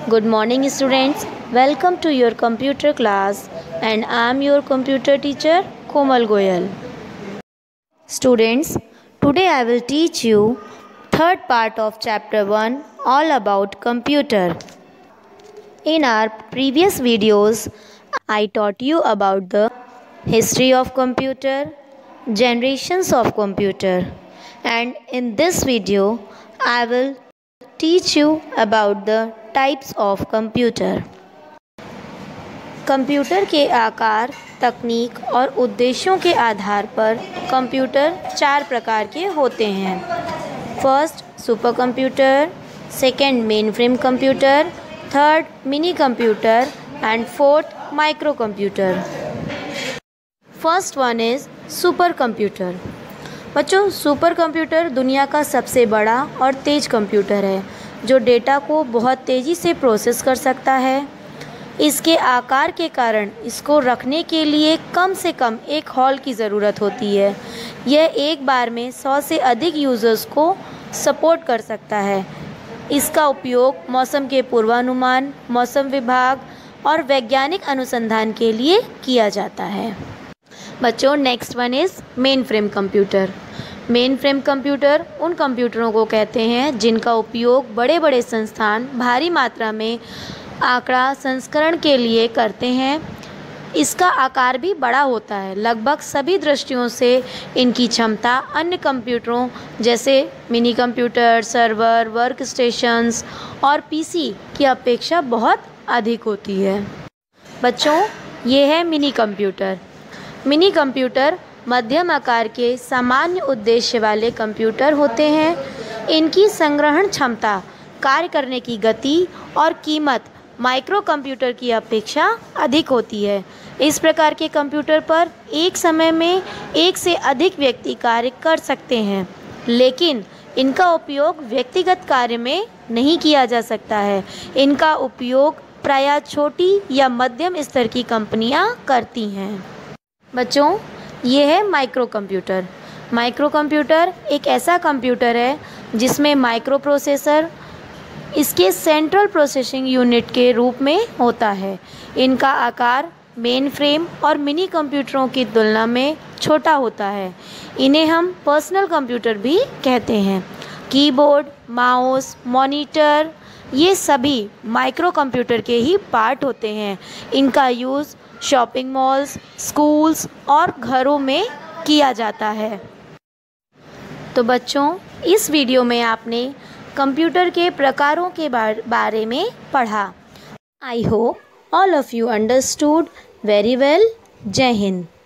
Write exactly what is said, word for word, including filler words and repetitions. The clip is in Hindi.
Good morning students, welcome to your computer class and I am your computer teacher Komal Goyal. Students, today I will teach you third part of chapter one all about computer. In our previous videos, I taught you about the history of computer, generations of computer, and in this video I will teach you about the types of computer. Computer के आकार, तकनीक और उद्देश्यों के आधार पर कंप्यूटर चार प्रकार के होते हैं। First supercomputer, second mainframe computer, third minicomputer and fourth microcomputer. First one is supercomputer. बच्चों, सुपर कंप्यूटर दुनिया का सबसे बड़ा और तेज़ कंप्यूटर है जो डेटा को बहुत तेज़ी से प्रोसेस कर सकता है। इसके आकार के कारण इसको रखने के लिए कम से कम एक हॉल की ज़रूरत होती है। यह एक बार में सौ से अधिक यूज़र्स को सपोर्ट कर सकता है। इसका उपयोग मौसम के पूर्वानुमान, मौसम विभाग और वैज्ञानिक अनुसंधान के लिए किया जाता है। बच्चों, next one is mainframe computer. Mainframe computer उन कंप्यूटरों को कहते हैं जिनका उपयोग बड़े बड़े संस्थान भारी मात्रा में आंकड़ा संस्करण के लिए करते हैं। इसका आकार भी बड़ा होता है। लगभग सभी दृष्टियों से इनकी क्षमता अन्य कंप्यूटरों जैसे minicomputer, server, workstations और पीसी की अपेक्षा बहुत अधिक होती है। बच्चों, ये है मिनी कंप्यूटर। मिनी कंप्यूटर मध्यम आकार के सामान्य उद्देश्य वाले कंप्यूटर होते हैं। इनकी संग्रहण क्षमता, कार्य करने की गति और कीमत माइक्रो कंप्यूटर की अपेक्षा अधिक होती है। इस प्रकार के कंप्यूटर पर एक समय में एक से अधिक व्यक्ति कार्य कर सकते हैं, लेकिन इनका उपयोग व्यक्तिगत कार्य में नहीं किया जा सकता है। इनका उपयोग प्रायः छोटी या मध्यम स्तर की कंपनियां करती हैं। बच्चों, ये है माइक्रो कंप्यूटर। माइक्रो कंप्यूटर एक ऐसा कंप्यूटर है जिसमें माइक्रो प्रोसेसर इसके सेंट्रल प्रोसेसिंग यूनिट के रूप में होता है। इनका आकार मेन फ्रेम और मिनी कंप्यूटरों की तुलना में छोटा होता है। इन्हें हम पर्सनल कंप्यूटर भी कहते हैं। कीबोर्ड, माउस, मॉनिटर ये सभी माइक्रो कंप्यूटर के ही पार्ट होते हैं। इनका यूज़ शॉपिंग मॉल्स, स्कूल्स और घरों में किया जाता है। तो बच्चों, इस वीडियो में आपने कंप्यूटर के प्रकारों के बारे में पढ़ा। I hope all of you understood very well. Jai Hind.